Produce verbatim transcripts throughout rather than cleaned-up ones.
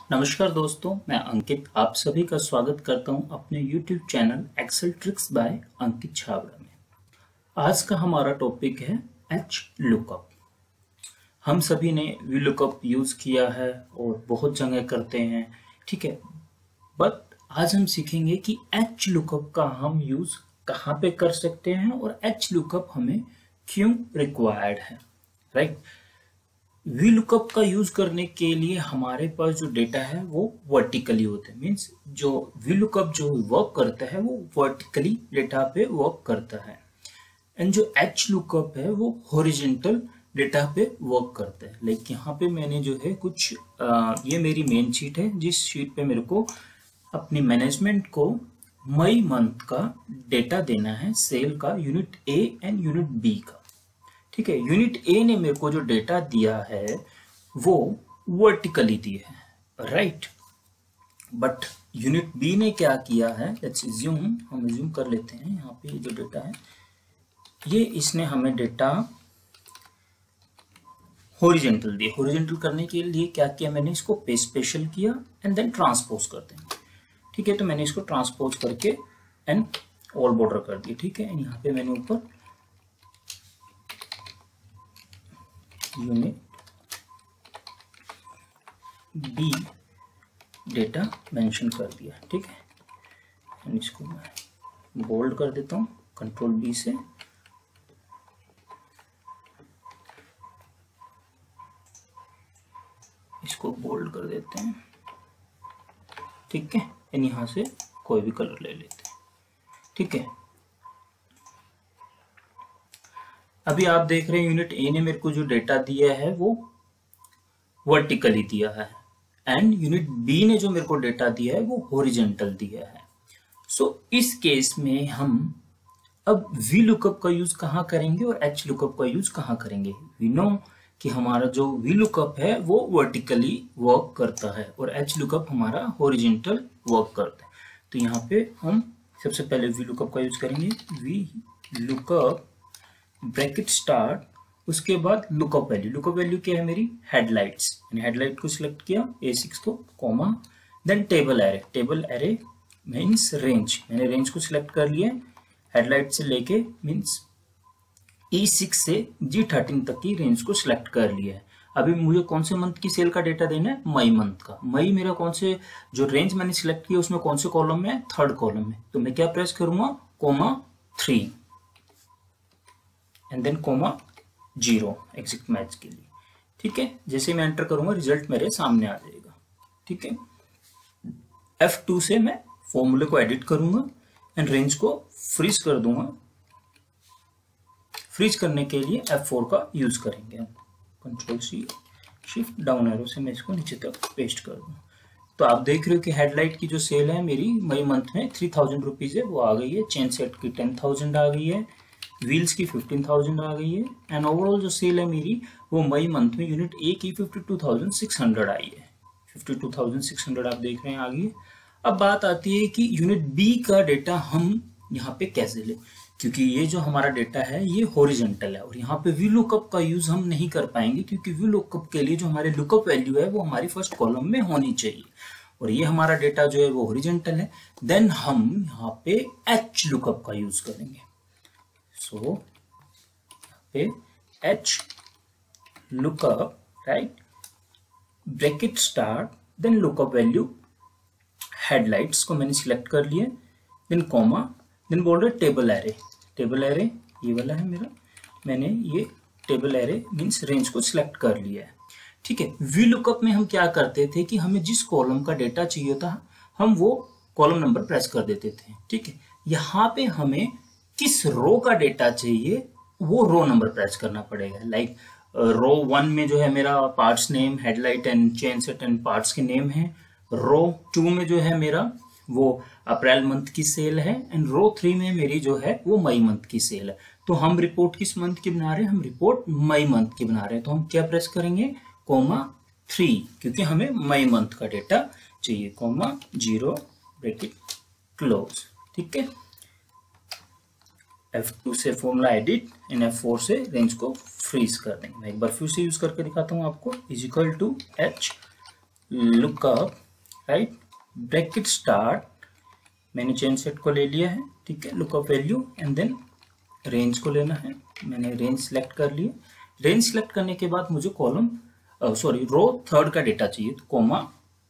नमस्कार दोस्तों, मैं अंकित आप सभी का स्वागत करता हूं अपने YouTube channel Excel tricks by Ankit Chhabra में। आज का हमारा टॉपिक है एच लुकअप। हम सभी ने वी लुकअप यूज किया है और बहुत जगह करते हैं, ठीक है। बट आज हम सीखेंगे कि एच लुकअप का हम यूज कहाँ पे कर सकते हैं और एच लुकअप हमें क्यों रिक्वायर्ड है, राइट। वी लुकअप का यूज करने के लिए हमारे पास जो डेटा है वो वर्टिकली होता है, मींस जो वी लुकअप जो वर्क करता है वो वर्टिकली डेटा पे वर्क करता है, एंड जो एच लुकअप है वो हॉरिजॉन्टल डेटा पे वर्क करता है। लाइक यहाँ पे मैंने जो है कुछ आ, ये मेरी मेन शीट है, जिस शीट पे मेरे को अपनी मैनेजमेंट को मई मंथ का डेटा देना है, सेल का, unit A and unit B का, ठीक है। यूनिट ए ने मेरे को जो डेटा दिया है वो वर्टिकली दिया है, राइट। बट यूनिट बी ने क्या किया है, लेट्स अज्यूम, हम अज्यूम कर लेते हैं यहाँ पे जो डेटा है ये इसने हमें डेटा हॉरिजॉन्टल दिया। हॉरिजॉन्टल करने के लिए क्या किया मैंने, इसको पे स्पेशल किया एंड देन ट्रांसपोज करते हैं, ठीक है। तो मैंने इसको ट्रांसपोज करके एंड ऑल बॉर्डर कर दिया, ठीक है। एंड यहाँ पे मैंने ऊपर यूनिट बी डेटा मेंशन कर दिया, ठीक है। एंड इसको मैं बोल्ड कर देता हूँ कंट्रोल बी से, इसको बोल्ड कर देते हैं, ठीक है। एंड यहाँ से कोई भी कलर ले लेते हैं, ठीक है। अभी आप देख रहे हैं यूनिट ए ने मेरे को जो डेटा दिया है वो वर्टिकली दिया है, एंड यूनिट बी ने जो मेरे को डेटा दिया है वो हॉरिजॉन्टल दिया है। सो so, इस केस में हम अब वी लुकअप का यूज कहाँ करेंगे और एच लुकअप का यूज कहाँ करेंगे। वी नो कि हमारा जो वी लुकअप है वो वर्टिकली वर्क करता है और एच लुकअप हमारा हॉरिजॉन्टल वर्क करता है। तो यहाँ पे हम सबसे पहले वी लुकअप का यूज करेंगे, वी लुकअप ब्रैकेट स्टार्ट, उसके बाद लुकअप वैल्यू। लुकअप वैल्यू क्या है मेरी, हेडलाइट्स, मैंने हेडलाइट को सिलेक्ट किया ए सिक्स को, comma, then table array. Table array means range, मैंने रेंज को सिलेक्ट कर लिया, हेडलाइट से लेके मीन्स ई सिक्स से जी थर्टीन तक की रेंज को सिलेक्ट कर लिया है। अभी मुझे कौन से मंथ की सेल का डेटा देना है, मई मंथ का। मई मेरा कौन से, जो रेंज मैंने सिलेक्ट किया उसमें कौन से कॉलम में है, थर्ड कॉलम में। तो मैं क्या प्रेस करूंगा, comma three and then comma zero exact match के लिए, ठीक है। जैसे मैं एंटर करूंगा रिजल्ट मेरे सामने आ जाएगा, ठीक है। एफ टू से मैं फॉर्मूले को एडिट करूंगा एंड रेंज को फ्रीज कर दूंगा। फ्रीज करने के लिए एफ फोर का यूज करेंगे हम, control C shift down arrow से मैं इसको नीचे तक पेस्ट कर दूंगा। तो आप देख रहे हो कि हेडलाइट की जो सेल है मेरी मई मंथ में थ्री थाउजेंड रुपीज है वो आ गई है, चेन सेट की टेन थाउजेंड आ गई है, व्हील्स की फिफ्टीन थाउजेंड आ गई है, एंड ओवरऑल जो सेल है मेरी वो मई मंथ में यूनिट ए की fifty two thousand six hundred आई है। Fifty two thousand six hundred आप देख रहे हैं आ गई है। अब बात आती है कि यूनिट बी का डेटा हम यहाँ पे कैसे ले, क्योंकि ये जो हमारा डेटा है ये हॉरिजॉन्टल है और यहाँ पे वी लुकअप का यूज हम नहीं कर पाएंगे, क्योंकि वी लुकअप के लिए जो हमारे लुकअप वैल्यू है वो हमारी फर्स्ट कॉलम में होनी चाहिए और ये हमारा डेटा जो है वो हॉरिजॉन्टल है। देन हम यहाँ पे एच लुकअप का यूज करेंगे। सो पे H lookup, right, bracket start, then lookup value, headlights को मैंने सिलेक्ट कर लिया, देन कॉमा, देन बोल रहे टेबल एरे। टेबल एरे ये वाला है मेरा, मैंने ये टेबल एरे मीन्स रेंज को सिलेक्ट कर लिया है, ठीक है। वी लुकअप में हम क्या करते थे कि हमें जिस कॉलम का डेटा चाहिए था हम वो कॉलम नंबर प्रेस कर देते थे, ठीक है। यहाँ पे हमें किस रो का डेटा चाहिए वो रो नंबर प्रेस करना पड़ेगा। लाइक रो वन में जो है मेरा parts name, headlight and chain set and parts के नेम है। रो टू में जो है मेरा वो अप्रैल मंथ की सेल है, एंड रो थ्री में मेरी जो है वो मई मंथ की सेल है। तो हम रिपोर्ट किस मंथ की बना रहे हैं, हम रिपोर्ट मई मंथ की बना रहे हैं। तो हम क्या प्रेस करेंगे, कोमा थ्री, क्योंकि हमें मई मंथ का डेटा चाहिए, कोमा जीरो ब्रैकेट क्लोज, ठीक है। एफ टू से formula edit and F four से रेंज को फ्रीज कर देंगे। मैं एक बार फिर से यूज करके दिखाता हूँ आपको, is equal to H lookup, right, bracket start, मैंने चेन सेट को ले लिया है, ठीक है, lookup value and then range को लेना है, मैंने रेंज सेलेक्ट कर लिया। रेंज सेलेक्ट करने के बाद मुझे कॉलम सॉरी रो थर्ड का डेटा चाहिए, तो comma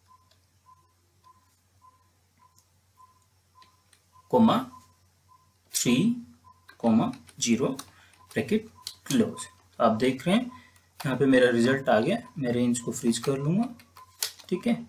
comma three comma zero bracket close. आप देख रहे हैं यहाँ पे मेरा रिजल्ट आ गया। मैं रेंज को फ्रीज कर लूंगा, ठीक है,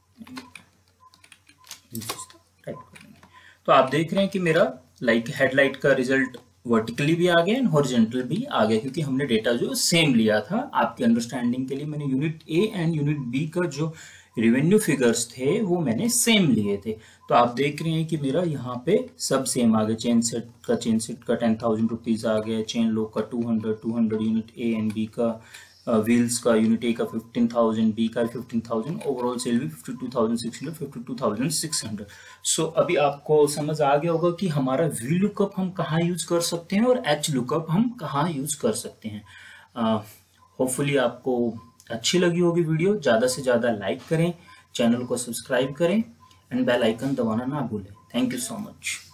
तो आप देख रहे हैं कि मेरा लाइक हेडलाइट का रिजल्ट वर्टिकली भी आ गया एंड हॉरिजॉन्टल भी आ गया, क्योंकि हमने डेटा जो सेम लिया था। आपके अंडरस्टैंडिंग के लिए मैंने unit A and unit B का जो रेवेन्यू फिगर्स थे वो मैंने सेम लिए थे। तो आप देख रहे हैं कि मेरा यहाँ पे सब सेम आ गया। चेन सेट का चेन सेट का टेन थाउजेंड रुपीज आ गया, चेन लो का two hundred two hundred unit A and B का, व्हील्स uh, का यूनिट ए का फिफ्टीन थाउजेंड, बी का फिफ्टीन थाउजेंड, ओवरऑल सेल भी fifty two thousand six hundred, fifty two thousand six hundred. So अभी आपको समझ आ गया होगा कि हमारा वी लुकअप हम कहाँ यूज कर सकते हैं और एच लुकअप हम कहाँ यूज कर सकते हैं। होपफुली uh, आपको अच्छी लगी होगी वीडियो। ज़्यादा से ज़्यादा लाइक करें, चैनल को सब्सक्राइब करें एंड बेल आइकन दबाना ना भूलें। Thank you so much.